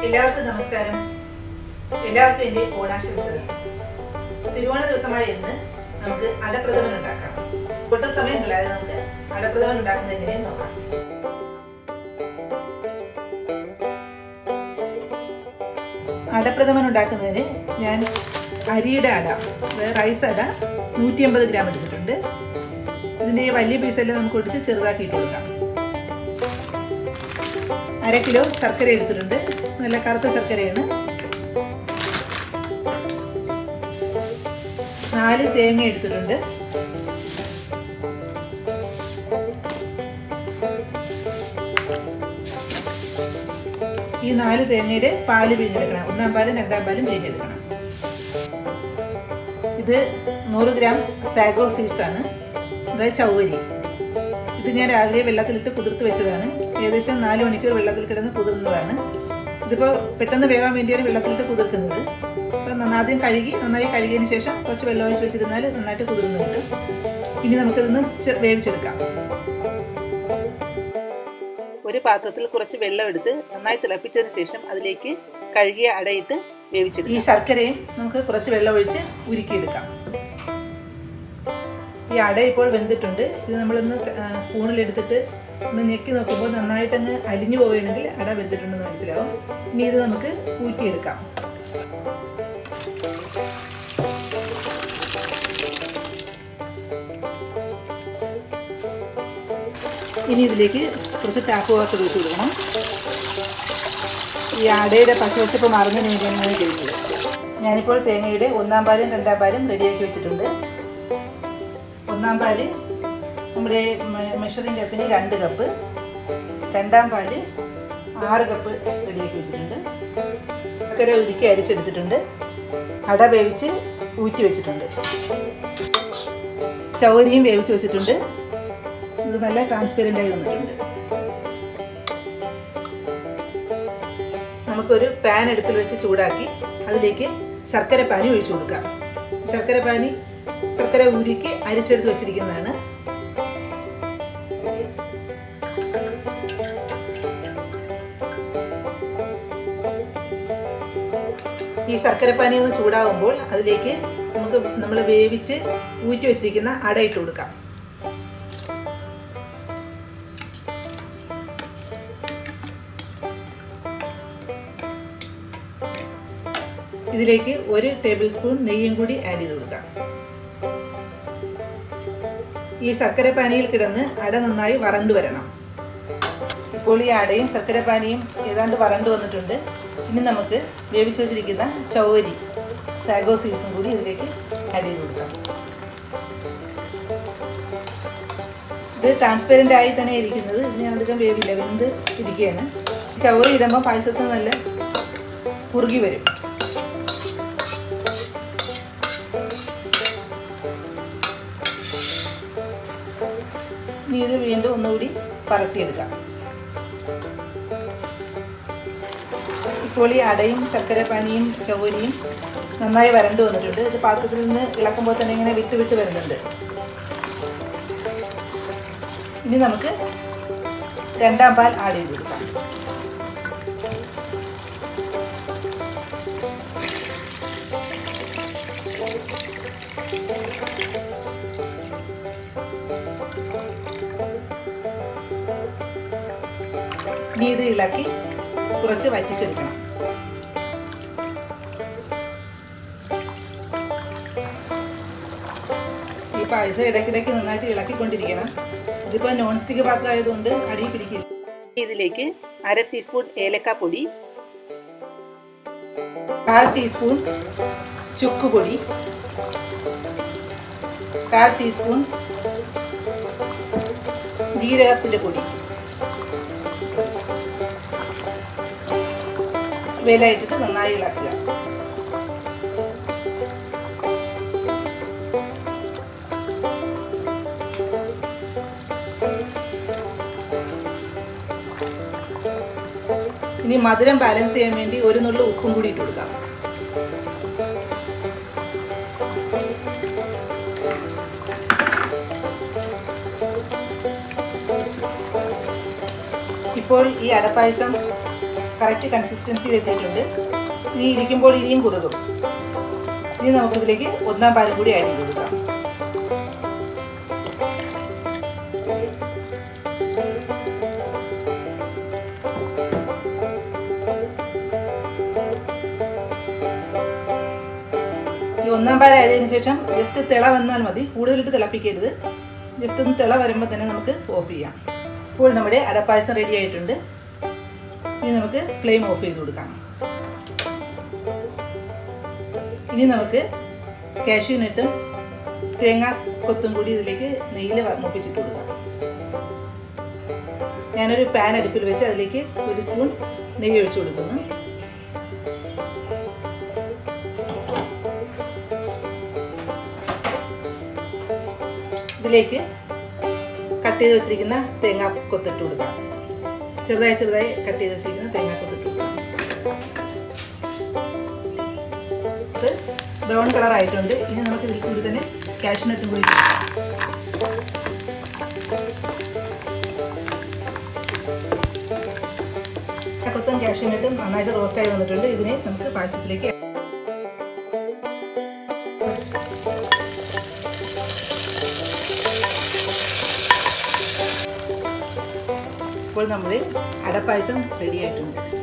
എല്ലാവർക്കും നമസ്കാരം. എല്ലാവർക്കും എൻ്റെ ഓണാശംസകൾ. തിരുവോണ ദിവസമായ ഇന്ന് നമുക്ക് അടപ്രഥമൻ ഉണ്ടാക്കാം. ഒട്ടും സമയം കളയാതെ നമുക്ക് അടപ്രഥമൻ ഉണ്ടാക്കുന്നത് എങ്ങനെയെന്ന് നോക്കാം. അടപ്രഥമൻ ഉണ്ടാക്കുന്നതിന് ഞാൻ അരിയുടെ അട, റൈസ് അട 150 ഗ്രാം എടുത്തിട്ടുണ്ട്. ഇതിൻ്റെ വലിയ പീസെല്ലാം നമുക്ക് ഒടിച്ച് ചെറുതാക്കി ഇട്ട് കൊടുക്കാം. 1/2 കിലോ ശർക്കര എടുത്തിട്ടുണ്ട്. നല്ല കറുത്ത ശർക്കരയാണ്. 4 തേങ്ങ എടുത്തിട്ടുണ്ട്. ഈ 4 തേങ്ങയുടെ പാല് പിഴിഞ്ഞെടുക്കണം. 1-ാം പാലും 2-ാം പാലും പിഴിഞ്ഞെടുക്കണം. ഇത് 100 ഗ്രാം സാഗോ സീഡ്സ് ആണ്, അതായത് ചൗവരി. ഇത് ഞാൻ രാവിലെ വെള്ളത്തിലിട്ട് കുതിർത്ത് വെച്ചതാണ്. ഏകദേശം 4 മണിക്കൂർ വെള്ളത്തിൽ കിടന്ന് കുതിർന്നതാണ്. ഇതിപ്പോൾ പെട്ടെന്ന് വേവാൻ വേണ്ടിയാണ് വെള്ളത്തിലിട്ട് കുതിർക്കുന്നത്. അപ്പം ആദ്യം നന്നായി കഴുകിയതിന് ശേഷം കുറച്ച് വെള്ളം ഒഴിച്ച് വെച്ചിരുന്നാൽ നന്നായിട്ട് കുതിർന്ന് കിട്ടും. ഇനി നമുക്കിതൊന്ന് വേവിച്ചെടുക്കാം. ഒരു പാത്രത്തിൽ കുറച്ച് വെള്ളം എടുത്ത് നന്നായി തിളപ്പിച്ചതിന് ശേഷം അതിലേക്ക് കഴുകിയ അടയിട്ട് വേവിച്ചെടുക്കാം. ഈ ശർക്കരയും നമുക്ക് കുറച്ച് വെള്ളം ഒഴിച്ച് ഉരുക്കിയെടുക്കാം. ഈ അട ഇപ്പോൾ വെന്തിട്ടുണ്ട്. ഇത് നമ്മളൊന്ന് സ്പൂണിലെടുത്തിട്ട് ഒന്ന് ഞെക്കി നോക്കുമ്പോൾ നന്നായിട്ടങ്ങ് അലിഞ്ഞു പോവുകയാണെങ്കിൽ അട വെന്തിട്ടുണ്ടെന്ന് മനസ്സിലാവും. ഇനി ഇത് നമുക്ക് ഊറ്റിയെടുക്കാം. ഇനി ഇതിലേക്ക് കുറച്ച് ടാപ്പ് വാട്ടർ ഒഴിച്ച് കൊടുക്കണം. ഈ അടയുടെ പശവച്ചപ്പ് മാറുന്നതിന് വേണ്ടിയാണ് ഞാൻ ചെയ്യുന്നത്. ഞാനിപ്പോൾ തേങ്ങയുടെ 1-ാം പാലും 2-ാം പാലും റെഡിയാക്കി വെച്ചിട്ടുണ്ട്. 1-ാം പാല് നമ്മുടെ മെഷറിംഗ് കപ്പിന് 2 കപ്പ്, 2-ാം പാല് 6 കപ്പ് റെഡിയാക്കി വെച്ചിട്ടുണ്ട്. ശർക്കര ഉരുക്കി അരിച്ചെടുത്തിട്ടുണ്ട്. അട വേവിച്ച് ഊറ്റി വെച്ചിട്ടുണ്ട്. ചൗവരിയും വേവിച്ച് വെച്ചിട്ടുണ്ട്. ഇത് നല്ല ട്രാൻസ്പെറൻ്റായി വന്നിട്ടുണ്ട്. നമുക്കൊരു പാൻ അടുപ്പിൽ വെച്ച് ചൂടാക്കി അതിലേക്ക് ശർക്കര പാനി ഒഴിച്ചു കൊടുക്കാം. ശർക്കര ഉരുക്കി അരിച്ചെടുത്ത് വെച്ചിരിക്കുന്നതാണ്. ഈ ശർക്കരപ്പാനി ഒന്ന് ചൂടാകുമ്പോൾ അതിലേക്ക് നമ്മൾ വേവിച്ച് ഊറ്റി വെച്ചിരിക്കുന്ന അട ഇട്ട് കൊടുക്കാം. ഇതിലേക്ക് 1 ടേബിൾ സ്പൂൺ നെയ്യും കൂടി ആഡ് ചെയ്ത് കൊടുക്കാം. ഈ ശർക്കരപ്പാനിയിൽ കിടന്ന് അട നന്നായി വറണ്ടു വരണം. ഇപ്പോൾ ഈ അടയും ശർക്കരപ്പാനിയും ഏതാണ്ട് വറണ്ടു വന്നിട്ടുണ്ട്. ഇനി നമുക്ക് വേവിച്ച് വെച്ചിരിക്കുന്ന ചൗവരി, സാഗോ സീഡ്സും കൂടി ഇതിലേക്ക് ആഡ് ചെയ്ത് കൊടുക്കാം. ഇത് ട്രാൻസ്പെറൻ്റ് ആയി തന്നെ ഇരിക്കുന്നത്. ഇതിന് അധികം വേവില്ല, വെന്ത് ഇരിക്കുകയാണ്. ചൗവരി ഇടുമ്പോൾ പായസത്തിന് നല്ല കുറുകി വരും. ഇനി ഇത് വീണ്ടും ഒന്നുകൂടി പരട്ടിയെടുക്കാം. ഇപ്പോൾ ഈ അടയും ശർക്കരപ്പാനിയും ചൗവരിയും നന്നായി വരണ്ടു വന്നിട്ടുണ്ട്. ഇത് പാത്രത്തിൽ നിന്ന് ഇളക്കുമ്പോൾ തന്നെ ഇങ്ങനെ വിട്ട് വരുന്നുണ്ട്. ഇനി നമുക്ക് 2-ാം പാൽ ആഡ് ചെയ്ത് കൊടുക്കാം. ഇനി ഇത് ഇളക്കി കുറച്ച് വറ്റിച്ചെടുക്കണം. ഈ പായസം ഇടയ്ക്കിടയ്ക്ക് നന്നായിട്ട് ഇളക്കിക്കൊണ്ടിരിക്കണം. ഇതിപ്പോൾ നോൺ സ്റ്റിക്ക് പാത്രം ആയതുകൊണ്ട് അടി പിടിക്കില്ല. ഇതിലേക്ക് 1/2 ടീസ്പൂൺ ഏലക്കാപ്പൊടി, 1/4 ടീസ്പൂൺ ചുക്കുപൊടി, 1/4 ടീസ്പൂൺ ജീരകത്തിൻ്റെ പൊടി, ഇവയിലായിട്ടിട്ട് നന്നായി ഇളക്കുക. ഇനി മധുരം ബാലൻസ് ചെയ്യാൻ വേണ്ടി 1 നുള്ളു ഉപ്പും കൂടി ഇട്ട് കൊടുക്കാം. ഇപ്പോൾ ഈ അടപ്പായസം കറക്റ്റ് കൺസിസ്റ്റൻസിയിൽ എത്തിയിട്ടുണ്ട്. ഇനി ഇരിക്കുമ്പോൾ ഇനിയും കുറുകും. ഇനി നമുക്കിതിലേക്ക് ഒന്നാം പാലും കൂടി ആഡ് ചെയ്ത് കൊടുക്കാം. ഈ ഒന്നാം പാൽ ആഡ് ചെയ്തതിന് ശേഷം ജസ്റ്റ് തിള വന്നാൽ മതി, കൂടുതലിട്ട് തിളപ്പിക്കരുത്. ജസ്റ്റ് ഒന്ന് തിള വരുമ്പോൾ തന്നെ നമുക്ക് ഓഫ് ചെയ്യാം. ഇപ്പോൾ നമ്മുടെ അടപ്പായസം റെഡി ആയിട്ടുണ്ട്. ഇനി നമുക്ക് ഫ്ലെയിം ഓഫ് ചെയ്ത് കൊടുക്കാം. ഇനി നമുക്ക് കാഷ്യൂനട്ടും തേങ്ങ കൊത്തും കൂടി ഇതിലേക്ക് നെയ്യിൽ മൂപ്പിച്ചിട്ട് കൊടുക്കാം. ഞാനൊരു പാൻ അടുപ്പിൽ വെച്ച് അതിലേക്ക് ഒരു സ്പൂൺ നെയ്യ് ഒഴിച്ചു കൊടുക്കുന്നു. ഇതിലേക്ക് കട്ട് ചെയ്ത് വെച്ചിരിക്കുന്ന തേങ്ങ കൊത്തിട്ട് കൊടുക്കാം. ചെറുതായി കട്ട് ചെയ്ത് വെച്ചിരിക്കുന്ന തേങ്ങ കൊത്തിട്ട് കൊടുക്കാം. ഇത് ബ്രൗൺ കളർ ആയിട്ടുണ്ട്. ഇനി നമുക്ക് ഇതിൽ കൂടി തന്നെ കാഷ്യൂനട്ടും കൂടി കൊടുക്കാം. കൊത്തും കാഷ്യൂനട്ടും നന്നായിട്ട് റോസ്റ്റായി വന്നിട്ടുണ്ട്. ഇതിനെ നമുക്ക് പായസത്തിലേക്ക് ഇപ്പോൾ നമ്മുടെ അടപ്പായസം റെഡി ആയിട്ടുണ്ട്.